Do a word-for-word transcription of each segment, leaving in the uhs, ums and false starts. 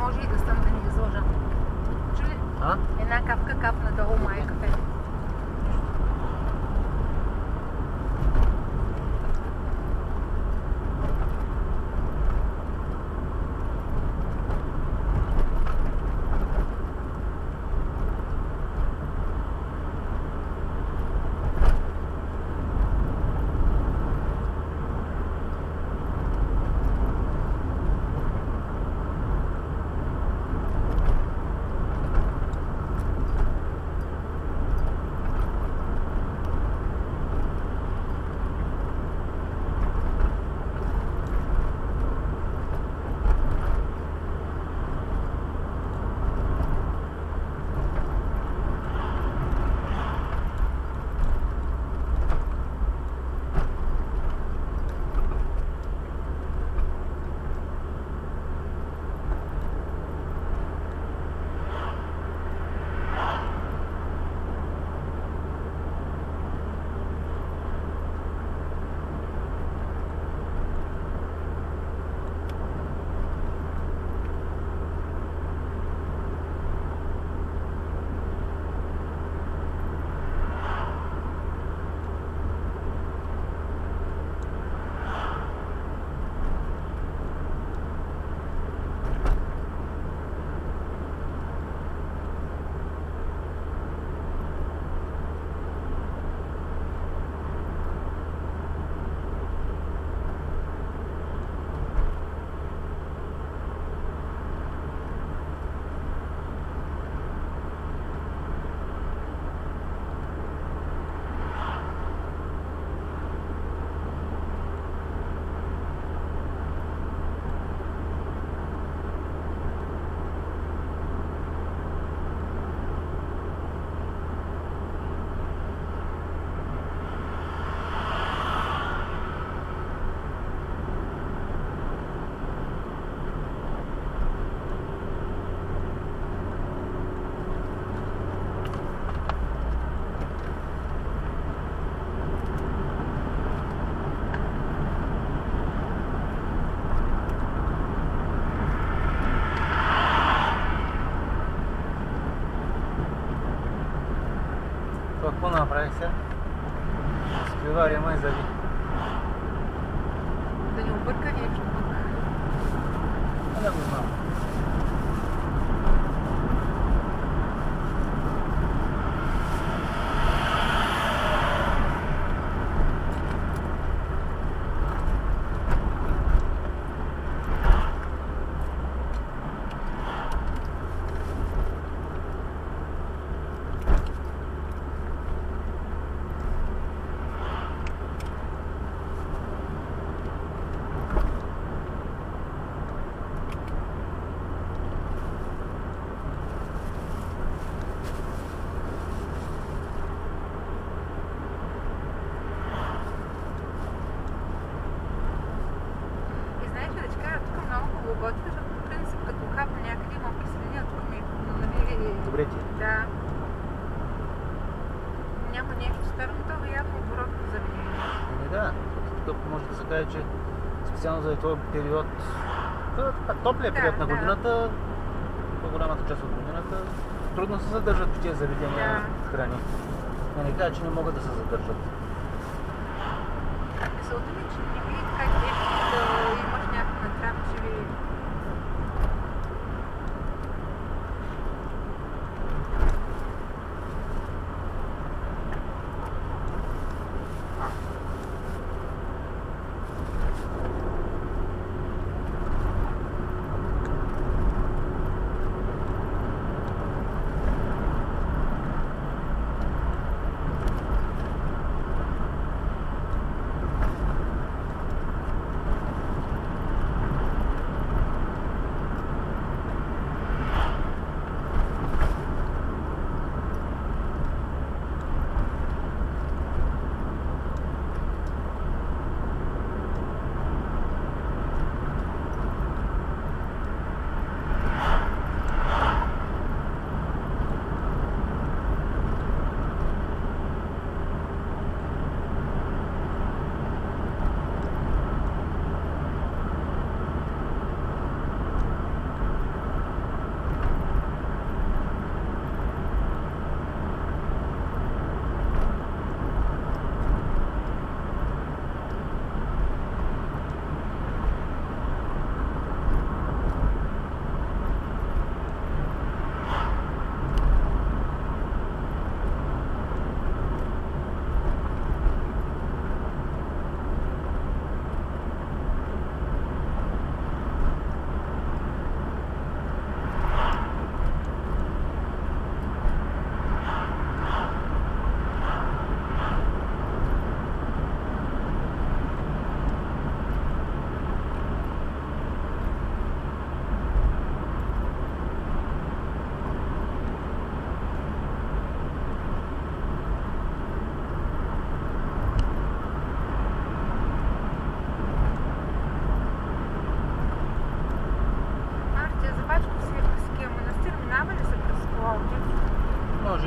може и да съм да ни изложа. Чули? А? Една капка капна долу май кафе. Какво направих сега? Спиваря май заби. Да ни обърка нещо пък. А да го знам. готвиш, защото по принцип като хапна някъде имам киселина, тук ми намери... Добре ти? Да. Няма нещо старо, но това явно оборотно заведение. Ами да, тук може да се каже, че специално за този период, топлия период да, на да. годината, по-голямата част от годината, трудно се задържат в тези заведения да. храни. Да не кажа, че не могат да се задържат. Мисълта ми, че не види как нещо да имаш някакъв натрапчеви...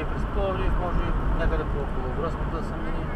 и през Пловдив, може и някъде по около Връзката да се мини.